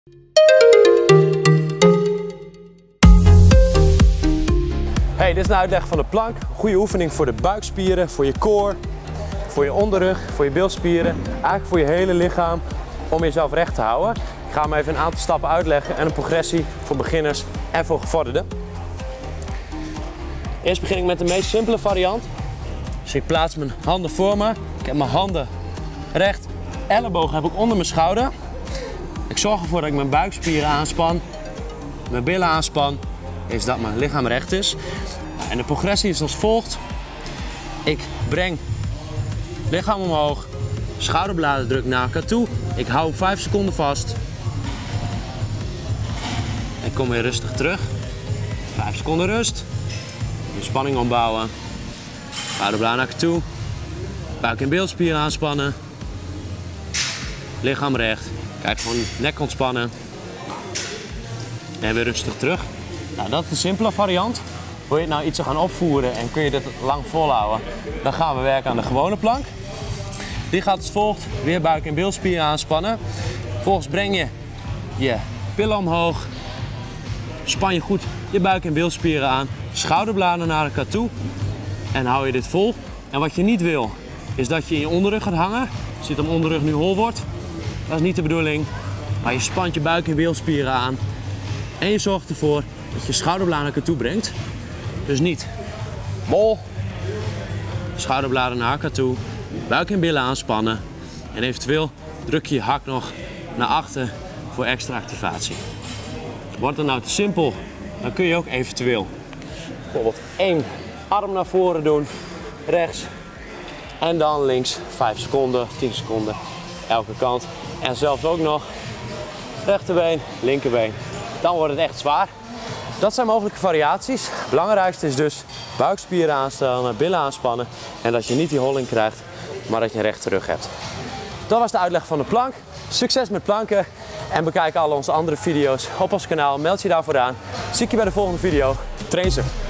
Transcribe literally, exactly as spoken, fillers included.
Hey, dit is een uitleg van de plank. Goede oefening voor de buikspieren, voor je core, voor je onderrug, voor je bilspieren. Eigenlijk voor je hele lichaam om jezelf recht te houden. Ik ga hem even een aantal stappen uitleggen en een progressie voor beginners en voor gevorderden. Eerst begin ik met de meest simpele variant. Dus ik plaats mijn handen voor me. Ik heb mijn handen recht. Ellebogen heb ik onder mijn schouder. Ik zorg ervoor dat ik mijn buikspieren aanspan, mijn billen aanspan, is dat mijn lichaam recht is. En de progressie is als volgt. Ik breng lichaam omhoog, schouderbladen druk naar elkaar toe. Ik hou op vijf seconden vast. Ik kom weer rustig terug. vijf seconden rust. De spanning opbouwen. Schouderbladen naar elkaar toe. Buik- en bilspieren aanspannen. Lichaam recht. Kijk, gewoon nek ontspannen. En weer rustig terug. Nou, dat is de simpele variant. Wil je het nou iets te gaan opvoeren en kun je dit lang volhouden, dan gaan we werken aan de gewone plank. Die gaat als volgt. Weer buik- en bilspieren aanspannen. Vervolgens breng je je billen omhoog. Span je goed je buik- en bilspieren aan. Schouderbladen naar elkaar toe. En hou je dit vol. En wat je niet wil, is dat je in je onderrug gaat hangen. Je ziet dat mijn onderrug nu hol wordt. Dat is niet de bedoeling. Maar je spant je buik- en bilspieren aan. En je zorgt ervoor dat je schouderbladen naar elkaar toe brengt. Dus niet bol, schouderbladen naar elkaar toe, buik en billen aanspannen. En eventueel druk je je hak nog naar achter voor extra activatie. Wordt het nou te simpel, dan kun je ook eventueel bijvoorbeeld één arm naar voren doen, rechts en dan links, vijf seconden, tien seconden, elke kant. En zelfs ook nog rechterbeen, linkerbeen. Dan wordt het echt zwaar. Dat zijn mogelijke variaties. Het belangrijkste is dus buikspieren aanstellen, billen aanspannen en dat je niet die holling krijgt, maar dat je een rechte rug hebt. Dat was de uitleg van de plank. Succes met planken en bekijk al onze andere video's op ons kanaal. Meld je daarvoor aan. Zie ik je bij de volgende video. Train ze!